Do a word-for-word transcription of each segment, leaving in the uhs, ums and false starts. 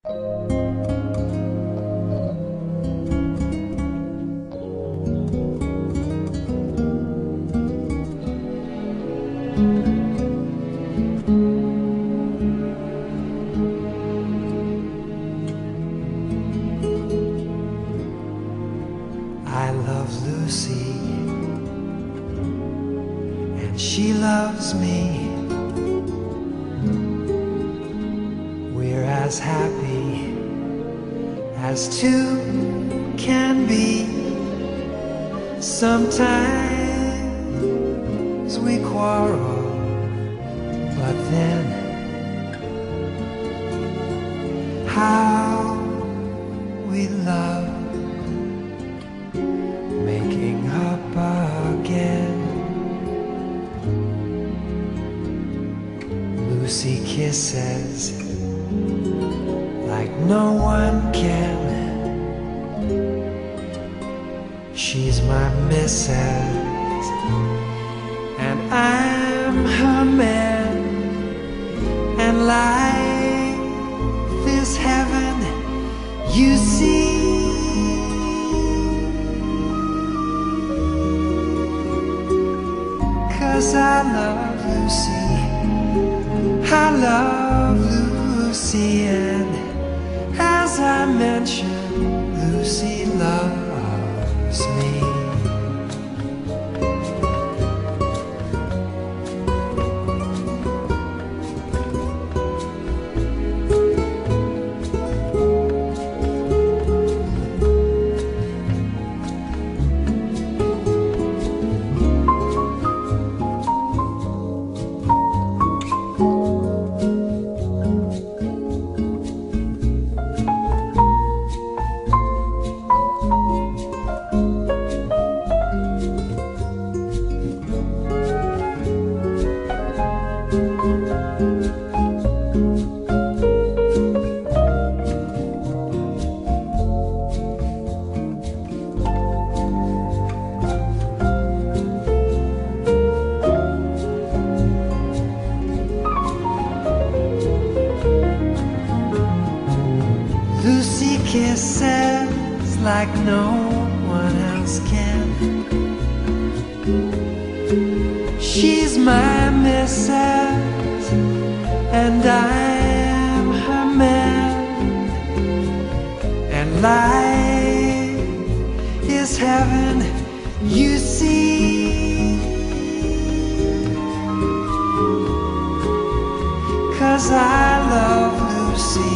I love Lucy, and she loves me. We're as happy as two can be. Sometimes we quarrel, but then how we love, making up again. Lucy kisses like no one can. She's my missus, and I'm her man. And life is heaven, you see. Cause I love Lucy, I love Lucy, and as I mentioned, Lucy loves me. Lucy kisses like no one else can. She's my missus, and I'm her man. And life is heaven, you see. Cause I love Lucy,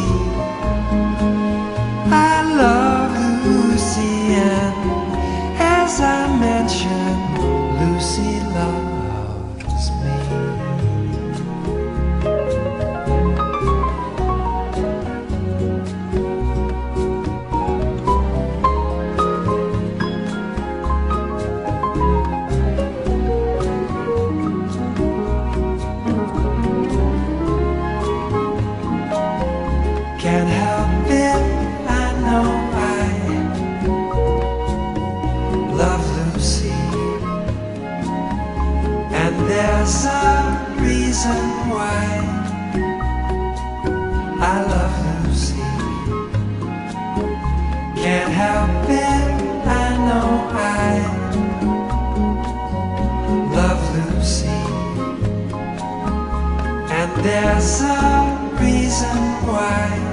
I love Lucy, and as I mentioned, Lucy loves me. Can't help it, I know I love Lucy, and there's a reason why I love Lucy. Can't help it, I know I love Lucy, and there's a reason why